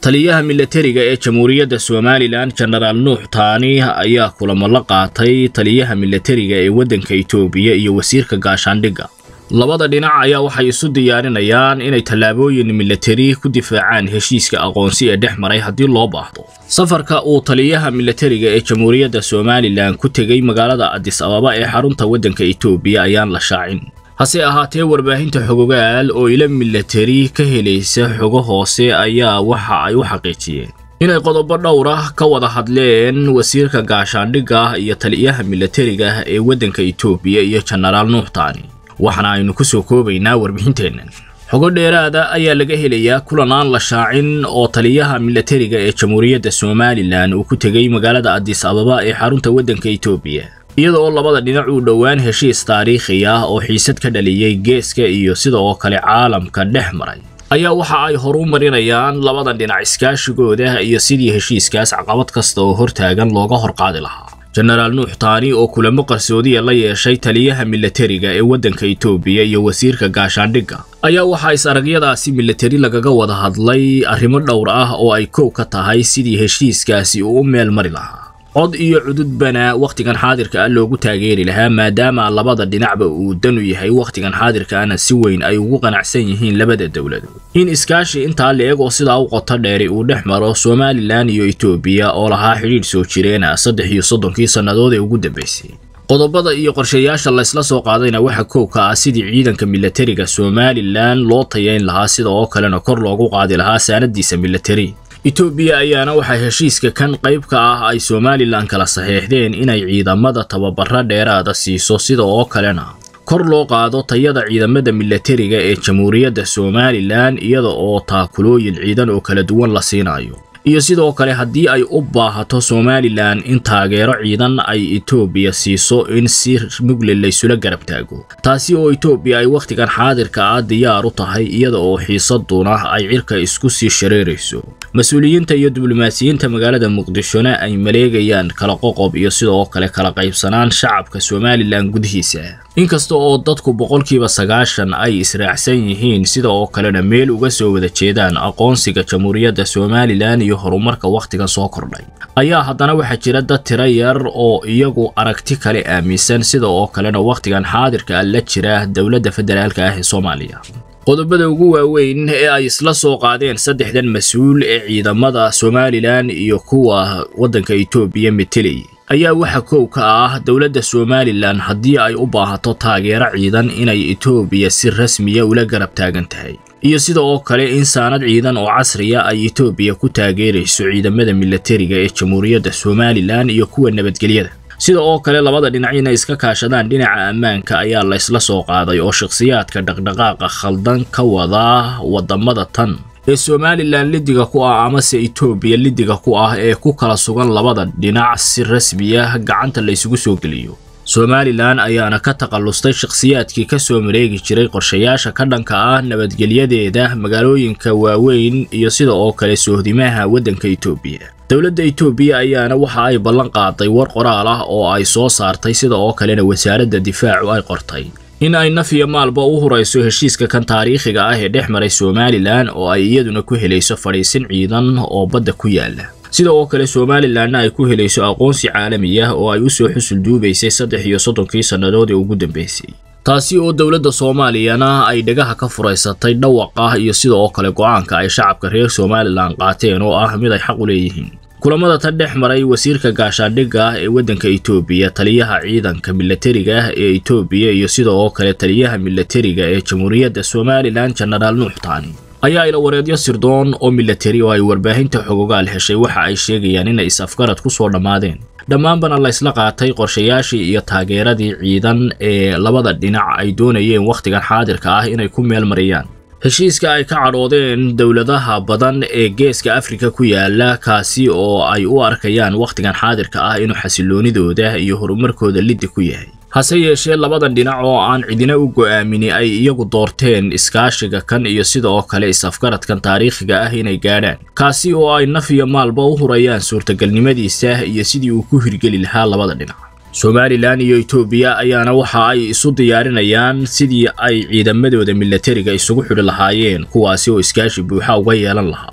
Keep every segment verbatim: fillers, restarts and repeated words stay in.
taliyaha militariga ee Jamhuuriyadda Somaliland General Nuux Taani ayaa kulamo la qaatay taliyaha militariga ee waddanka Itoobiya iyo wasiirka gaashaandhigga. labada dhinac ayaa waxay isu diyaarinayaan inay tallaabooyin militari ku difaacaan heshiiska aqoonsi ee dhexmaray haddii loo baahdo. safarka uu taliyaha militariga ee Jamhuuriyadda Somaliland ku tegay magaalada Addis Ababa ee xarunta waddanka Itoobiya ayaan la shaacin. hase ahaatee warbaahinta xogogaal oo ila militari ka helaysa xogo hoose ayaa waxa ay u xaqiijiyeen inay qodobo dhowr ah ka wada hadleen wasiirka gaashaandhigga iyo taliyaha militariga ee waddanka Itoobiya iyo General Nuux Taani. waxana aynu ku soo koobaynaa warbixinteennan. xogo dheeraada ayaa laga helayaa kulan aan la shaacin oo taliyaha militariga ee Jamhuuriyadda Somaliland uu ku tegay magaalada Addis Ababa ee xarunta waddanka Itoobiya. iyadoo labada dhinac uu dhowaan heshiis taariikhi ah oo xiisad ka dhaliyay geeska iyo sidoo kale caalamka dhexmaray ayaa waxa ay horu marinayaan labada dhinac iskaashigooda iyo sidii heshiiskaas caqabad kasta oo hortaagan looga horqaadi lahaa. General Nuux Taani oo kulamo qarsoodiya la yeeshay taliyaha militariga ee waddanka Itoobiya iyo wasiirka gaashaandhigga ayaa waxa is aragyadaasi militari lagaga wada hadlay arrimo dhowr ah oo ay koow ka tahay sidii heshiiskaasi uu u meel mari lahaa. cod iyo cududbana waqtigan xaadirka ah loogu taageeri lahaa maadaama labada dhinacba uu dan u yahay waqtigan xaadirka ahna si weyn ay ugu qanacsan yihiin labada dawladood. in iskaashi intaa leeg oo sidaa u qoto dheeri uu dhex maro Somaliland iyo Itoobiya oo lahaa xiriir soo jireena saddex iyo soddonkii sannadood ee ugu dambeysay. qodobada iyo qorshayaasha la isla soo qaadayna waxa koow ka ah sidii ciidanka militariga Somaliland loo tayeyn lahaa sidoo kalena kor loogu qaadi lahaa saanadiisa militari. Itoobiya ayaana waxa heshiiska kan qayb ka ah ay Somaliland kala saxeexdeen inay ciidamada tababarra dheeraada siiso sidoo kalena kor loo qaado tayada ciidamada militariga ee Jamhuuriyadda Somaliland iyada oo taakulooyin ciidan oo kala duwan la siinayo. iyo sidoo kale haddii ay u baahato Somaliland in taageero ciidan ay Itoobiya siiso in si muglil la isula garab taago. taasi oo Itoobiya ay waqtigan xaadirka ah diyaar u tahay iyada oo xiisaduna ay cirka isku sii shareerayso. mas'uuliyiinta iyo diblomaasiyiinta magaalada Muqdishona ay maleegayaan kala qoqob iyo sidoo kale kala qaybsanaan shacabka Somaliland gudihiisa. inkasta oo dadku boqolkiiba sagaashan ay israacsan yihiin sidoo kalena meel uga soo wada jeedaan aqoonsiga Jamhuuriyadda Somaliland iyo horumarka waqtigan soo kordhay ayaa haddana waxa jira dad tiro yar oo iyagu aragti kale aaminsan sidoo kalena waqtigan xaadirka la jira dawladda federaalka ah ee Soomaaliya. qodobada ugu waaweyn ee ay isla soo qaadeen saddexdan mas'uul ee ciidamada Somaliland iyo kuwa waddanka Itoobiya metelay ayaa waxa koow ka ah dawladda Somaliland haddii ay u baahato taageero ciidan inay Itoobiya si rasmi ah ula garab taagan tahay iyo sidoo kale in saanad ciidan oo casri ah ay Itoobiya ku taageerayso ciidamada militariga ee Jamhuuriyadda Somaliland iyo kuwa nabadgelyada. sidoo kale labada dhinacina iska kaashadaan dhinaca ammaanka ayaa la isla soo qaaday oo shakhsiyaadka dhaqdhaqaaqa khaldan ka wada wadamada tan ee Somaliland lidiga ku ah ama se Itoobiya lidiga ku ah ee ku kala sugan labada dhinac si rasmi ah gacanta la isugu soo geliyo. Somaliland ayaana ka taqallustay shakhsiyaadkii ka soo mareegi jiray qorshayaasha ka dhanka ah nabadgelyadeeda magaalooyinka waaweyn iyo sidoo kale sohdimaha waddanka Itoobiya. dawladda Itoobiya ayaana waxa ay ballan qaaday war qoraal ah oo ay soo saartay sidoo kalena wasaaradda difaacu ay qortay in ay nafiya maalba u hurayso heshiiska kan taariikhiga ah ee dhexmaray Somaliland oo ay iyaduna ku helayso fariisin ciidan oo badda ku yaala. sidoo kale Somaliland ay ku helayso aqoonsi caalami ah oo ay u soo xusul duubaysay saddex iyo soddonkii sannadood ee ugu dambeysay. taasi oo dawladda Soomaaliyana ay dhagaha ka furaysatay dhawaqa iyo sidoo kale go'aanka ay shacabka reer Somaliland qaateen oo ah mid ay xaq u leeyihiin. kulamada tan dhexmaray wasiirka gaashaandhigga ee waddanka Itoobiya taliyaha ciidanka militariga ee Itoobiya iyo sidoo kale taliyaha militariga ee Jamhuuriyadda Somaliland General Nuux Taani ayaa ila wareedyo sirdoon oo militari oo ay warbaahinta xogogaal heshay waxa ay sheegayaan in ay isafgarad ku soo dhamaadeen dhammaanbana la isla qaatay qorshayaashii iyo taageeradii ciidan ee labada dhinac ay doonayeen waqtigan xaadirka ah inay ku meel mariyaan. heshiiska ay ka cadhoodeen dawladaha badan ee geeska Afrika ku yaala kaasi oo ay u arkayaan waqtigan xaadirka ah inuu xasiloonidooda iyo horumarkooda lid ku yahay. hase yeeshee labadan dhinac oo aan cidina u go'aamini ay iyagu doorteen iskaashiga kan iyo sidoo kale isafgaradkan taariikhiga ah inay gaadhaan kaasi oo ay nafiya maalba u hurayaan suurtagalnimadiisa iyo sidii uu ku hirgeli lahaa labada dhinac. Somaliland iyo Itoobiya ayaana waxa ay isu diyaarinayaan sidii ay ciidamadooda militariga isugu xidhi lahaayeen kuwaasi oo iskaashi buuxa uga yeelan lahaa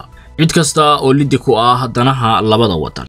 cid kasta oo liddi ku ah danaha labada waddan.